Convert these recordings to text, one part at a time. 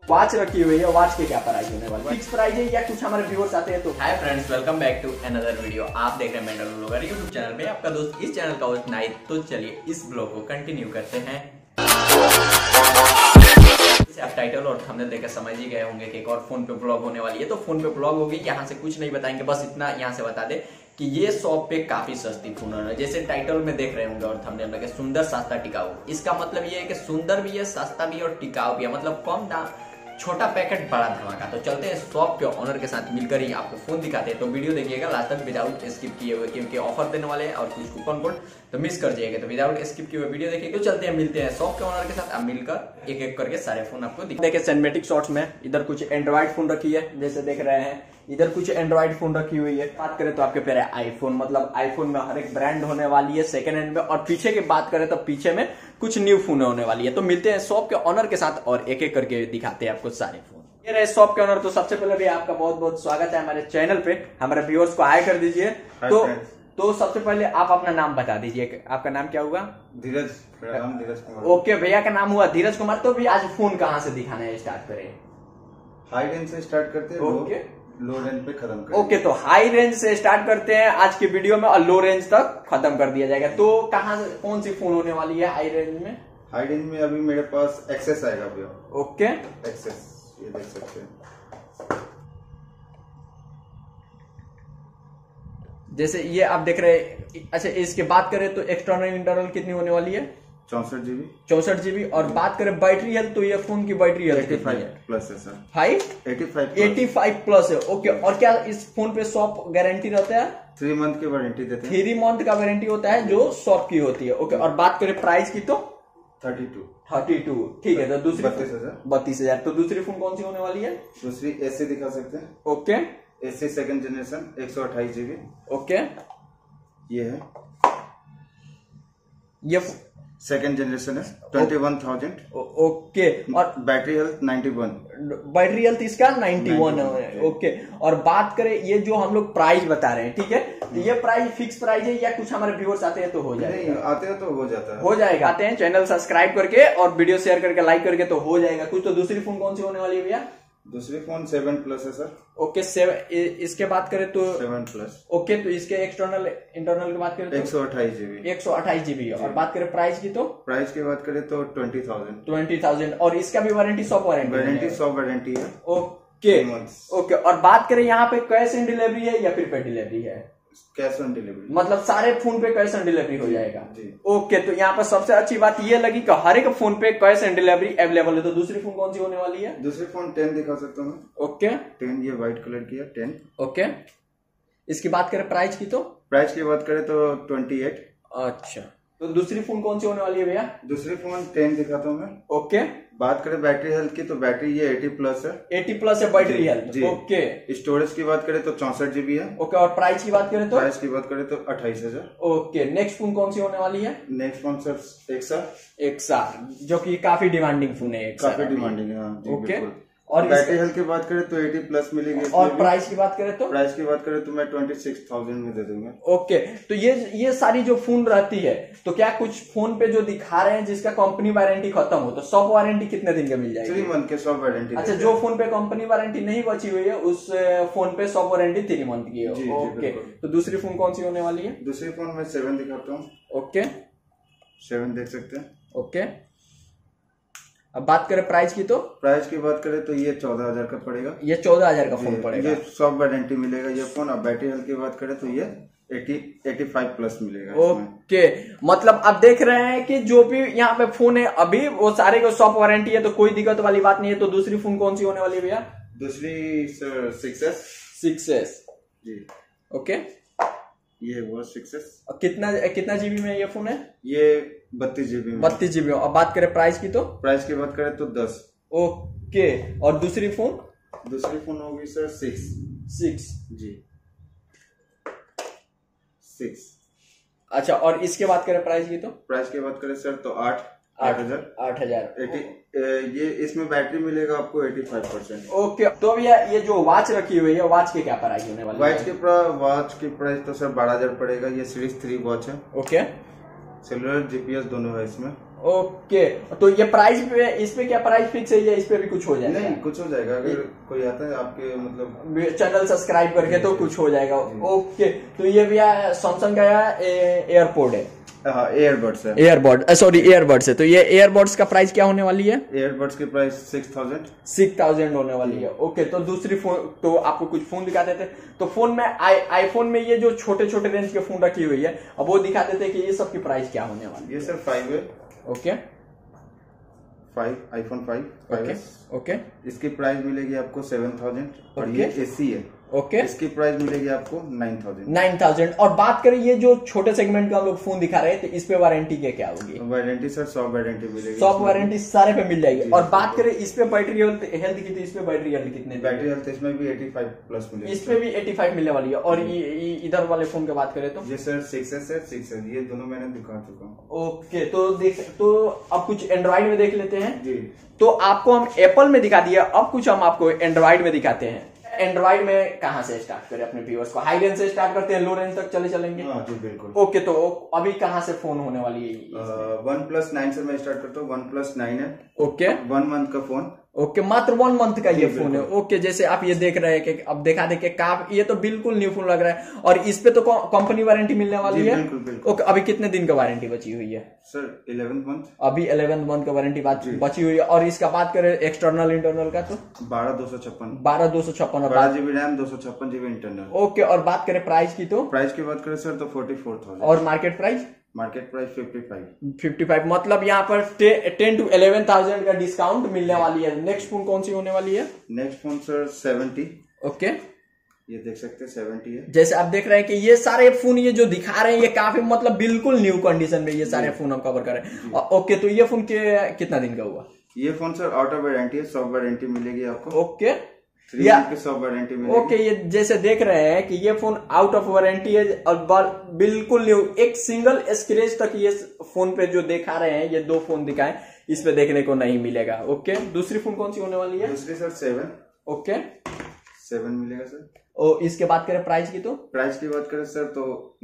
Watch रखी हुई है, वॉच के क्या प्राइस होने वाला है, फिक्स प्राइस है या कुछ हमारे व्यूअर्स आते हैं तो। Hi friends, welcome back to another video. आप देख रहे हैं मेंटल ब्लॉगर यूट्यूब चैनल में, आपका दोस्त इस चैनल का होस्ट नाइट। तो चलिए इस ब्लॉग को कंटिन्यू करते हैं। आप टाइटल और थंबनेल देखकर समझ ही गए होंगे कि एक और फोन पे ब्लॉग होने वाली है। तो फोन पे ब्लॉग होगी, यहाँ से कुछ नहीं बताएंगे, बस इतना यहाँ से बता दे कि ये शॉप पे काफी सस्ती फोन है। जैसे टाइटल में देख रहे होंगे और थंबनेल में, सुंदर सस्ता टिकाऊ। इसका मतलब ये है कि सुंदर भी है, सस्ता भी है और टिकाऊ भी है, मतलब कम दाम, छोटा पैकेट बड़ा धमाका। तो चलते हैं शॉप के ऑनर के साथ मिलकर ही आपको फोन दिखाते हैं। तो वीडियो देखिएगा लास्ट तक विदाउट स्किप किए हुए, क्योंकि ऑफर देने वाले हैं और कुछ कूपन कोड तो मिस कर जाइएगा। तो विदाउट स्किप किए हुए वीडियो देखिएगा। तो चलते हैं, मिलते हैं शॉप के ऑनर के साथ। अब मिलकर एक एक करके सारे फोन आपको देखिए। सिनेमैटिक शॉट्स में इधर कुछ एंड्रॉइड फोन रखी है, जैसे देख रहे हैं इधर कुछ एंड्रॉइड फोन रखी हुई है। बात करें तो आपके पैर आईफोन, मतलब आईफोन में हर एक ब्रांड होने वाली है सेकंड हैंड में। और पीछे की बात करें तो पीछे में कुछ न्यू फोन होने वाली है। तो मिलते हैं शॉप के ऑनर के साथ और एक एक करके दिखाते हैं आपको सारे फोन। ये रहे शॉप के ऑनर। तो सबसे पहले भी आपका बहुत बहुत स्वागत है हमारे चैनल पे। हमारे व्यूअर्स को हाय कर दीजिए। तो सबसे पहले आप अपना नाम बता दीजिए, आपका नाम क्या हुआ? धीरज। मेरा नाम धीरज कुमार। ओके, भैया का नाम हुआ धीरज कुमार। तो भी आज फोन कहाँ से दिखाना है, स्टार्ट करें? हाई रेंज से स्टार्ट करते हैं, ओके, लो रेंज पे खत्म करते हैं। ओके, तो हाई रेंज से स्टार्ट करते हैं आज की वीडियो में और लो रेंज तक खत्म कर दिया जाएगा। तो कहाँ से कौन सी फोन होने वाली है हाई रेंज में? हाई रेंज में अभी मेरे पास एक्सेस आएगा भैया। ओके, एक्सेस ये देख सकते हैं। जैसे ये आप देख रहे हैं। अच्छा, इसके बात करें तो एक्सटर्नल इंटरनल कितनी होने वाली है? 64 GB। 64 GB। और बात करें बैटरी हेल्थ, तो ये फोन की बैटरी हेल्थ 85 प्लस है सर। 85 प्लस है। ओके, और क्या इस फोन पे शॉप गारंटी रहता है? 3 मंथ की वारंटी देते हैं। 3 मंथ का वारंटी होता है जो शॉप की होती है। ओके, और बात करें प्राइस की तो 32। ठीक है। तो दूसरी 32,000। तो दूसरी फोन कौन सी होने वाली है? दूसरी एसी दिखा सकते हैं। Okay, SE second generation 128 GB। Okay, ये है ये सेकंड जनरेशन है 21,000। ओके, और बैटरी हेल्थ 91। बैटरी हेल्थ इसका 91 है। ओके, और बात करें ये जो हम लोग प्राइस बता रहे हैं, ठीक है, तो ये प्राइस फिक्स प्राइस है या कुछ हमारे व्यूअर्स आते हैं तो हो जाएगा? नहीं, आते हैं तो हो जाता है। हो जाएगा। आते हैं, चैनल सब्सक्राइब करके और वीडियो शेयर करके लाइक करके तो हो जाएगा कुछ। तो दूसरी फोन कौन सी होने वाली है भैया? दूसरी फोन 7 प्लस है सर। ओके, 7। इसके बात करें तो 7 प्लस। ओके, तो इसके एक्सटर्नल इंटरनल की बात करें तो 128 GB। 128 GB। और बात करें प्राइस की तो प्राइस की बात करें तो 20,000। और इसका भी वारंटी शॉप वारंटी 100 वारंटी है। ओके, ओके, और बात करें यहाँ पे कैश ऑन डिलीवरी है या प्रीपेड डिलीवरी है? कैश ऑन डिलीवरी, मतलब सारे फोन पे कैश ऑन डिलीवरी हो जाएगा जी। ओके, तो यहाँ पर सबसे अच्छी बात ये लगी कि हर एक फोन पे कैश ऑन डिलीवरी अवेलेबल है। तो दूसरी फोन कौन सी होने वाली है? दूसरी फोन 10 दिखा सकता हूँ। ओके, 10 ये व्हाइट कलर की है 10। ओके, इसकी बात करें प्राइस की तो? प्राइस की बात करें तो 28। अच्छा, तो दूसरी फोन कौन सी होने वाली है भैया? दूसरी फोन 10 दिखाता हूँ मैं। ओके, बात करें बैटरी हेल्थ की तो बैटरी ये 80 प्लस है। 80 प्लस है बैटरी हेल्थ जी। ओके, स्टोरेज की बात करें तो 64 GB है। ओके, और प्राइस की बात करें तो? प्राइस की बात करें तो 28,000। ओके, नेक्स्ट फोन कौन सी होने वाली है? नेक्स्ट फोन सर एक्सा, जो कि काफी डिमांडिंग फोन है। काफी डिमांडिंग है। हाँ, जी, ओके, बिल्कुल। और बैटरी हेल्थ की बात करें तो 80 प्लस मिलेगी। और प्राइस की बात करें तो? प्राइस की बात करें तो मैं 26,000 में दे दूंगा। ओके, तो ये सारी जो फोन रहती है, तो क्या कुछ फोन पे जो दिखा रहे हैं जिसका कंपनी वारंटी खत्म हो, तो शॉप वारंटी कितने दिन का मिल जाएगी? 3 मंथ के शॉप वारंटी। अच्छा, जो फोन पे कंपनी वारंटी नहीं बची हुई है उस फोन पे शॉप वारंटी 3 मंथ की है। ओके, तो दूसरी फोन कौन सी होने वाली है? दूसरी फोन में 7 दिखाता हूँ। ओके, 7 देख सकते हैं। ओके, अब बात करें प्राइस की तो? प्राइस की बात करें तो ये 14,000 का पड़ेगा। ये 14,000 का फोन पड़ेगा। ये शॉप वारंटी मिलेगा ये फोन। अब बैटरी हेल्थ की बात करें तो ये 85 प्लस मिलेगा। ओके, मतलब अब देख रहे हैं कि जो भी यहाँ पे फोन है अभी वो सारे को शॉप वारंटी है, तो कोई दिक्कत वाली बात नहीं है। तो दूसरी फोन कौन सी होने वाली है भैया? दूसरी सर 6S जी। ओके, ये वो 6S। कितना जीबी में ये फोन है? ये 32 GB में। 32 GB। अब बात करें प्राइस की तो? प्राइस की बात करें तो 10। ओके, और दूसरी फोन? दूसरी फोन होगी सर 6 जी। 6। अच्छा, और इसके बात करें प्राइस की तो? प्राइस की बात करें सर तो 8,000। ये इसमें बैटरी मिलेगा आपको 85%। ओके, तो भैया ये जो वॉच रखी हुई है, वॉच के क्या प्राइस होने वाली है? वॉच की प्राइस तो सर 12,000 पड़ेगा। ये सीरीज 3 वॉच है। ओके, सेलुलर GPS दोनों है इसमें। ओके, तो ये प्राइस पे, इस पे क्या प्राइस फिक्स है या इस पे भी कुछ हो जाएगा? नहीं, कुछ हो जाएगा अगर कोई आता है आपके मतलब चैनल सब्सक्राइब करके तो कुछ हो जाएगा। ओके, तो ये भी सैमसंग का एयरपोर्ट है, एयरबड्स है, एयरबड्स है। तो ये एयरबड्स का प्राइस क्या होने वाली है? एयरबड्स की प्राइस 6000 होने वाली है। ओके, तो दूसरी फोन, तो आपको कुछ फोन दिखा देते। तो फोन में आईफोन में ये जो छोटे छोटे रेंज के फोन रखी हुई है, अब वो दिखा देते कि ये सब की प्राइस क्या होने वाली है। ये सर 5 है। ओके, 5 आईफोन 5 ओके, इसकी प्राइस मिलेगी आपको 7000 और ये एसी है। ओके, इसकी प्राइस मिलेगी आपको 9000। और बात करें ये जो छोटे सेगमेंट का हम लोग फोन दिखा रहे हैं, तो इस पे वारंटी क्या होगी? वारंटी सर सॉफ्ट वारंटी मिलेगी, सॉफ्ट वारंटी सारे पे मिल जाएगी। और बात करें इस पे बैटरी हेल्थ की, तो इस पे बैटरी हेल्थ कितने? बैटरी हेल्थ इसमें भी 85 प्लस मिलेगी, इस पे भी 85 मिलने वाली है। और ये इधर वाले फोन की बात करें तो ये सर 6 है, ये दोनों मैंने दिखा चुका हूँ। ओके, तो अब कुछ एंड्रॉइड में देख लेते हैं जी। तो आपको हम एप्पल में दिखा दिया, अब कुछ हम आपको एंड्रॉइड में दिखाते हैं। एंड्रॉइड में कहां से स्टार्ट करें अपने व्यूअर्स को? हाई रेंज से स्टार्ट करते हैं, लो रेंज तक चलेंगे? हाँ जी बिल्कुल। ओके, तो अभी कहां से फोन होने वाली है? OnePlus 9 से मैं स्टार्ट करता हूँ। OnePlus 9 है, ओके, 1 मंथ का फोन। ओके, मात्र 1 मंथ का ये फोन है। ओके, जैसे आप ये देख रहे हैं कि अब दिखा दे कि ये तो बिल्कुल न्यू फोन लग रहा है। और इस पे तो कंपनी वारंटी मिलने वाली है? बिल्कुल बिल्कुल। ओके, अभी कितने दिन का वारंटी बची हुई है सर? 11 मंथ। अभी 11 मंथ का वारंटी बची हुई है। और इसका बात करें एक्सटर्नल इंटरनल का तो 12256 12 GB RAM, 256 GB internal. Okay, और बात करें प्राइस की तो? प्राइस की बात करें सर तो 44,000 और मार्केट प्राइस? Market price 55। मतलब यहाँ पर 10 to 11,000 का डिस्काउंट मिलने वाली है। नेक्स्ट फोन कौन सी होने वाली है? Next phone sir 70। ओके, ये देख सकते हैं 70 है। जैसे आप देख रहे हैं कि ये सारे फोन ये जो दिखा रहे हैं ये काफी मतलब बिल्कुल न्यू कंडीशन में ये सारे फोन हम कवर कर रहे हैं। ओके, तो ये फोन कितना दिन का हुआ? ये phone sir out of warranty है, सॉफ्ट वारंटी मिलेगी आपको। ओके, 3 मंथ की सॉफ्ट वारंटी मिलेगी। ओके, ये जैसे देख रहे हैं कि ये फोन आउट ऑफ वारंटी है और बिल्कुल न्यू, एक सिंगल स्क्रैच तक ये फोन पे जो दिखा रहे हैं, ये 2 फोन दिखाएं, इस पे देखने को नहीं मिलेगा। ओके, दूसरी फोन कौन सी होने वाली है? दूसरी सर 7। ओके, 7 मिलेगा सर। और इसके बात करें प्राइस की तो? प्राइस की बात करें सर तो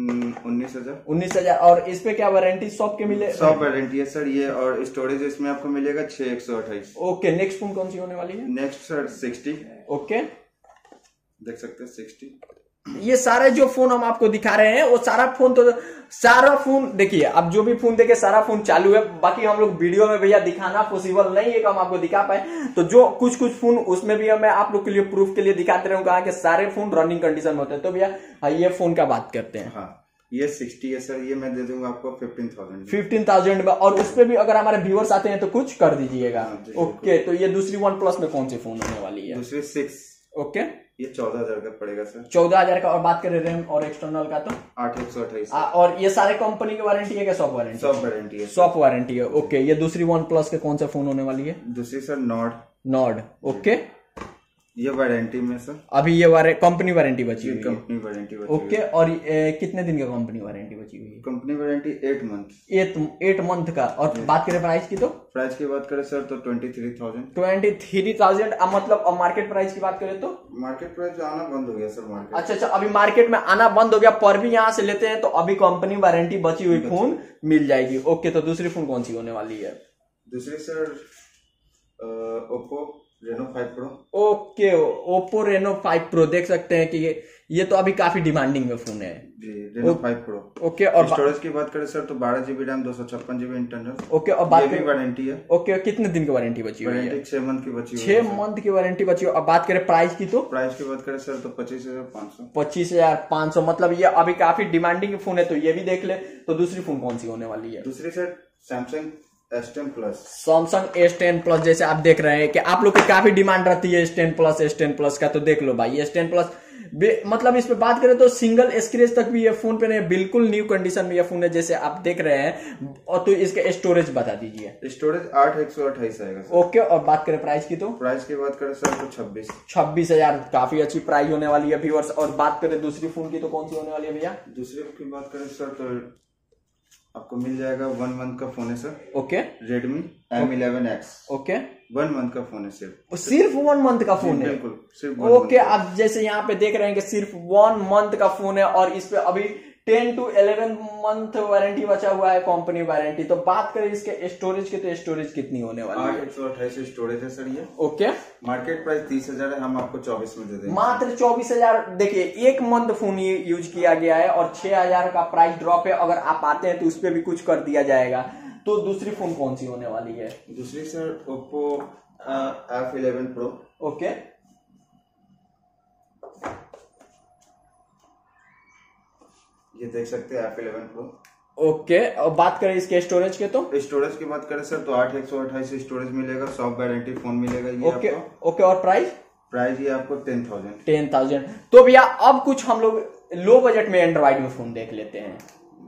19,000। और इस पे क्या वारंटी सॉफ्ट के मिले? सॉफ्ट वारंटी है सर ये, और स्टोरेज इसमें आपको मिलेगा 6/128। ओके, नेक्स्ट फोन कौन सी होने वाली है? Next sir 60। ओके, देख सकते हैं 60। ये सारे जो फोन हम आपको दिखा रहे हैं वो सारा फोन देखिए, अब जो भी फोन देखे सारा फोन चालू है। बाकी हम लोग वीडियो में भैया दिखाना पॉसिबल नहीं है कि हम आपको दिखा पाए, तो जो कुछ फोन उसमें भी मैं आप लोग के लिए प्रूफ के लिए दिखाते रहूं, कहा कि सारे फोन रनिंग कंडीशन में होते हैं। तो भैया ये फोन का बात करते हैं। हाँ, ये 60 है सर, ये मैं दे दूंगा आपको 15,000 में। और उसपे भी अगर हमारे व्यूअर्स आते हैं तो कुछ कर दीजिएगा। ओके, तो ये दूसरी OnePlus में कौन सी फोन होने वाली है? दूसरी 6। ओके, ये 14,000 का पड़ेगा सर। 14,000 का। और बात करें रैम और एक्सटर्नल का तो 8/128। और ये सारे कंपनी की वारंटी है क्या? Soft warranty? सॉफ्ट वारंटी है। सॉफ्ट वारंटी है। ओके, ये दूसरी OnePlus के कौन सा फोन होने वाली है? दूसरी सर नॉर्ड। ओके, ये वारंटी में सर अभी ये कंपनी वारंटी बची हुई है? कंपनी वारंटी बची ओके, और कितने दिन का कंपनी वारंटी बची हुई है? Company warranty 8 month. 8 मंथ का। और बात करें प्राइस की तो? प्राइस की बात करें सर तो 23,000। 23,000। मतलब मार्केट प्राइस की बात करें तो? मार्केट प्राइस आना बंद हो गया सर मार्केट। अच्छा, अभी मार्केट में आना बंद हो गया, पर भी यहाँ से लेते हैं तो अभी कंपनी वारंटी बची हुई फोन मिल जाएगी। ओके, तो दूसरी फोन कौन सी होने वाली है? दूसरी sir Oppo Reno 5 pro. Okay, Oppo Reno 5 pro देख सकते हैं कि ये तो अभी काफी डिमांडिंग में फोन है जी, रेनो 5 प्रो। ओके, और स्टोरेज की बात करें सर तो 12 GB RAM, 256 GB internal. Okay, और बात करें वारंटी है। ओके, कितने दिन की वारंटी बची हुई है? 6 मंथ की बची हुई है। 6 मंथ की वारंटी बची हुई। अब बात करें प्राइस की तो? प्राइस की बात करें सर तो 25,500। 25,500। मतलब ये अभी काफी डिमांडिंग फोन है, तो ये भी देख ले। तो दूसरी फोन कौन सी होने वाली है? दूसरी sir Samsung S10 plus. Samsung S10 plus. जैसे आप देख रहे हैं कि आप लोग की काफी डिमांड रहती है S10 प्लस का, तो देख लो भाई S10 प्लस। मतलब इस पे बात करें तो सिंगल स्क्रैच तक भी ये फोन पे नहीं, बिल्कुल न्यू कंडीशन में ये फोन है जैसे आप देख रहे हैं। और तो इसका स्टोरेज बता दीजिए। स्टोरेज 8/128 आएगा सर। ओके, और बात करें प्राइस की तो? प्राइस की बात करें सर तो 26,000। काफी अच्छी प्राइस होने वाली है व्यूअर्स। और बात करें दूसरी फोन की तो कौन सी होने वाली है भैया? दूसरी की बात करें सर तो आपको मिल जाएगा 1 मंथ का फोन है sir. Okay, Redmi M11X। Okay, 1 month का फोन है सिर्फ 1 मंथ का फोन है? बिल्कुल, सिर्फ ओके, आप जैसे यहाँ पे देख रहे हैं कि सिर्फ 1 मंथ का फोन है और इस पे अभी 10 to 11 मंथ वारंटी बचा हुआ है, कंपनी वारंटी। तो बात करें इसके स्टोरेज की, तो स्टोरेज कितनी होने वाली है? 8/128 स्टोरेज है सर ये। ओके, मार्केट प्राइस 30,000 है, हम आपको 24 में दे देंगे। मात्र 24,000। देखिए, एक मंथ फोन यूज किया गया है और 6,000 का प्राइस ड्रॉप है। अगर आप आते हैं तो उस पर भी कुछ कर दिया जाएगा। तो दूसरी फोन कौन सी होने वाली है? दूसरी sir Oppo F11 Pro। Okay, ये देख सकते हैं F11 Pro। ओके, और बात करें इसके स्टोरेज के, तो स्टोरेज की बात करें सर तो 8/128 स्टोरेज मिलेगा, सॉफ्ट गारंटी फोन मिलेगा ये ओके आपको। ओके, और प्राइस? प्राइस ये आपको 10,000। 10,000। तो भैया अब कुछ हम लोग लो बजट में एंड्रॉइड में फोन देख लेते हैं।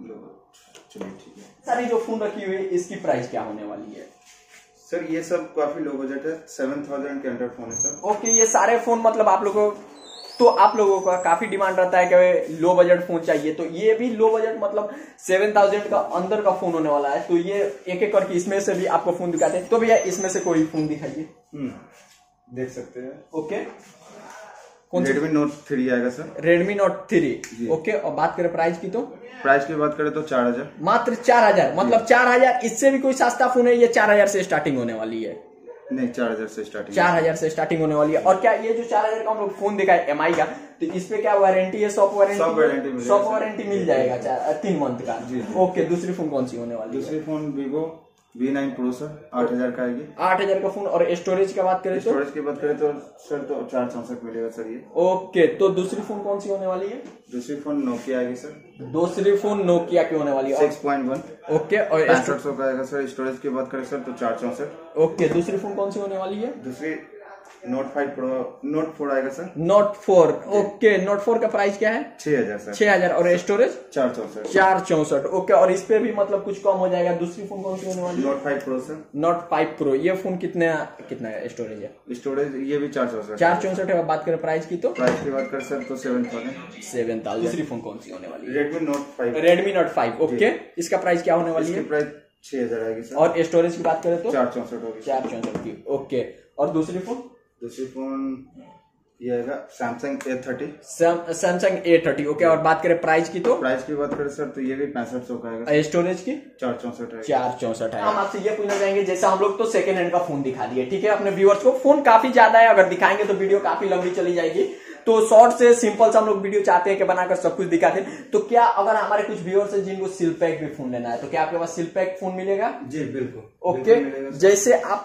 चलिए ठीक है। सारी जो फोन रखी हुई है इसकी प्राइस क्या होने वाली है? सर ये सब काफी लो बजट है, 7,000 के अंडर फोन है सर। ओके, ये सारे फोन मतलब आप लोगों का काफी डिमांड रहता है कि लो बजट फोन चाहिए, तो ये भी लो बजट मतलब 7,000 का अंदर का फोन होने वाला है। तो ये एक एक करके इसमें से भी आपको फोन दिखाते हैं। तो भैया इसमें से कोई फोन दिखाइए। देख सकते हैं। ओके, Redmi Note 3 आएगा सर। Redmi Note 3। ओके, और बात करें प्राइस की, तो प्राइस की बात करें तो 4,000। मात्र 4,000। मतलब 4,000, इससे भी कोई सस्ता फोन है? ये 4,000 से स्टार्टिंग होने वाली है? नहीं, 4,000 से स्टार्टिंग। 4,000 से स्टार्टिंग होने वाली है। और क्या ये जो 4,000 का हम लोग फोन देखा है MI का, तो इस पे क्या वारंटी है? सॉफ्ट वारंटी मिल जाएगा 3 मंथ का। ओके, दूसरी फोन कौन सी होने वाली है? दूसरी phone Vivo V9 Pro sir, 8,000 का आएगी। 8,000 का फोन। और स्टोरेज की बात करें तो? स्टोरेज की बात करें तो सर तो 464 मिलेगा सर ये। ओके, तो दूसरी फोन कौन सी होने वाली है? दूसरी फोन नोकिया आएगी सर। दूसरी फोन नोकिया की होने वाली है 6.1। ओके, और 6500 का आएगा सर। स्टोरेज की बात करें सर तो 464। ओके, दूसरी फोन कौन सी होने वाली है? दूसरी Note 5 Pro, Note 4 आएगा सर। Note 4। ओके, Note 4 का प्राइस क्या है? 6,000 सर। 6,000। और स्टोरेज? 464। 464। ओके, और इस पे भी मतलब कुछ कम हो जाएगा। दूसरी फोन कौन सी होने वाली है? Note 5 Pro sir. Note 5 Pro। ये फोन कितना स्टोरेज है? स्टोरेज ये भी 464। 464 है। बात करें प्राइस की, तो प्राइस की बात करें सर तो 7,000। दूसरी फोन कौन सी होने वाली है? Redmi Note 5। Redmi Note 5। Okay, इसका प्राइस क्या होने वाली है? इसकी प्राइस 6,000 आएगी सर। और स्टोरेज की बात करें तो? 464 होगी। 464 की। ओके, और दूसरी फोन? दूसरी फोन ये आएगा Samsung A30। Samsung A30। Okay, और बात करें प्राइस की, तो? प्राइस की बात करें सर तो ये भी 6500 का आएगा। स्टोरेज की? 464 आएगा। 464 है। हम आपसे ये पूछना चाहेंगे, जैसा हम लोग तो सेकेंड हैंड का फोन दिखा दिए, ठीक है, अपने व्यूअर्स को। फोन काफी ज्यादा है, अगर दिखाएंगे तो वीडियो काफी लंबी चली जाएगी। तो शॉर्ट से सिंपल से हम लोग वीडियो चाहते हैं कि बनाकर सब कुछ दिखाते हैं। तो क्या अगर हमारे कुछ व्यूअर्स हैं जिनको सिलपैक भी फोन लेना है, तो क्या आपके पास सिलपैक फोन मिलेगा? जी बिल्कुल। ओके, जैसे आप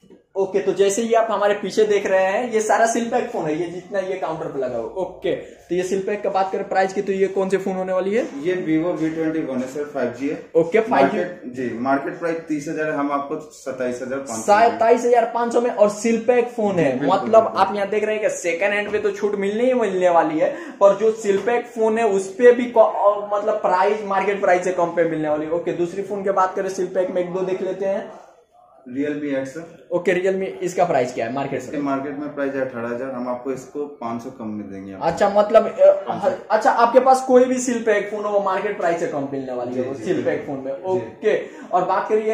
तो जैसे ही आप हमारे पीछे देख रहे हैं, ये सारा सिलपैक फोन है, ये जितना ये काउंटर पे लगा हुआ। ओके, तो ये सिलपैक का बात करें प्राइस की, तो ये कौन से फोन होने वाली है? ये Vivo V21 है सर, 5G है। Okay, 5G। जी, मार्केट प्राइस 30,000 है, हम आपको 27,500। 27,500 में, और सिलपैक फोन है। मतलब आप यहाँ देख रहे हैं कि सेकंड हैंड पे तो छूट मिलने वाली है, पर जो सिलपैक फोन है उस पे भी मतलब प्राइस मार्केट प्राइस से कम पे मिलने वाली है। ओके, दूसरी फोन की बात करें सिलपैक में, एक दो देख लेते हैं। Realme X। ओके, Realme, इसका प्राइस क्या है मार्केट से? मार्केट में प्राइस है 18,000, हम आपको इसको 500 कम में देंगे। अच्छा, मतलब अच्छा, आपके पास कोई भी सिलपैक फोन हो वो मार्केट प्राइस से कम मिलने वाली है वो सिलपैक फोन में। ओके, और बात करिए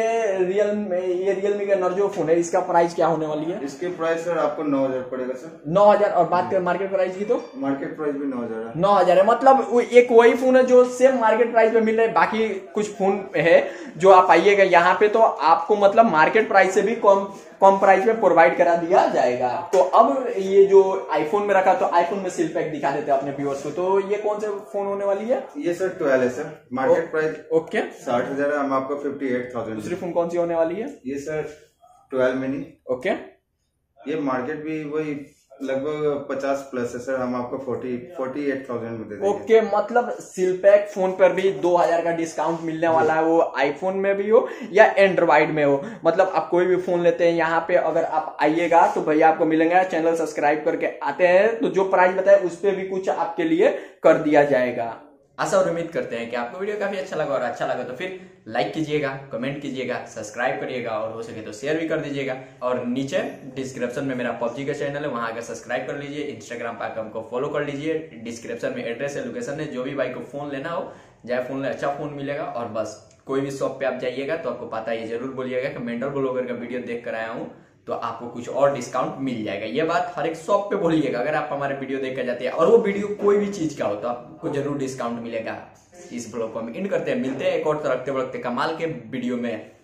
रियलमी का नर्जो फोन है, इसका प्राइस क्या होने वाली है? इसके प्राइस सर आपको 9,000 पड़ेगा सर। 9,000। और बात करें मार्केट प्राइस की, तो? मार्केट प्राइस भी 9,000 है। 9,000 है। मतलब एक वही फोन है जो सेम मार्केट प्राइस में मिल रहा है। बाकी कुछ फोन है जो आप आइएगा यहाँ पे तो आपको मतलब मार्केट प्राइस से भी कम प्राइस में प्रोवाइड करा दिया जाएगा। तो अब ये जो आईफोन में रखा, तो आईफोन में सिलपैक दिखा देते हैं अपने व्यूअर्स को। तो ये कौन से फोन होने वाली है? ये सर 12 है सर, मार्केट प्राइस ओके 60,000 है, हम आपको 58,000। दूसरी फोन कौन सी होने वाली है? ये सर 12 मिनी। ओके, ये मार्केट भी वही लगभग 50 प्लस है सर, हम आपको 48,000 में दे देंगे। ओके, मतलब सिलपैक फोन पर भी 2,000 का डिस्काउंट मिलने वाला है, वो आईफोन में भी हो या एंड्रॉइड में हो। मतलब आप कोई भी फोन लेते हैं यहाँ पे अगर आप आइएगा तो भैया आपको मिलेंगे। चैनल सब्सक्राइब करके आते हैं तो जो प्राइस बताए उस पर भी कुछ आपके लिए कर दिया जाएगा। आशा और उम्मीद करते हैं कि आपको वीडियो काफी अच्छा लगा, और अच्छा लगा तो फिर लाइक कीजिएगा, कमेंट कीजिएगा, सब्सक्राइब करिएगा, और हो सके तो शेयर भी कर दीजिएगा। और नीचे डिस्क्रिप्शन में मेरा PUBG का चैनल है, वहां आकर सब्सक्राइब कर लीजिए। इंस्टाग्राम पर आकर हमको फॉलो कर लीजिए। डिस्क्रिप्शन में एड्रेस है, लोकेशन है। जो भी भाई को फोन लेना हो जाए, फोन ले, अच्छा फोन मिलेगा। और बस कोई भी शॉप पे आप जाइएगा तो आपको पता है, ये जरूर बोलिएगा कि मेंटल ब्लॉगर का वीडियो देख कर आया हूँ, तो आपको कुछ और डिस्काउंट मिल जाएगा। ये बात हर एक शॉप पे बोलिएगा। अगर आप हमारे वीडियो देख कर जाते हैं और वो वीडियो कोई भी चीज का हो तो आपको जरूर डिस्काउंट मिलेगा। इस ब्लॉग को हम एंड करते हैं। मिलते हैं एक और तड़कते भड़कते कमाल के वीडियो में।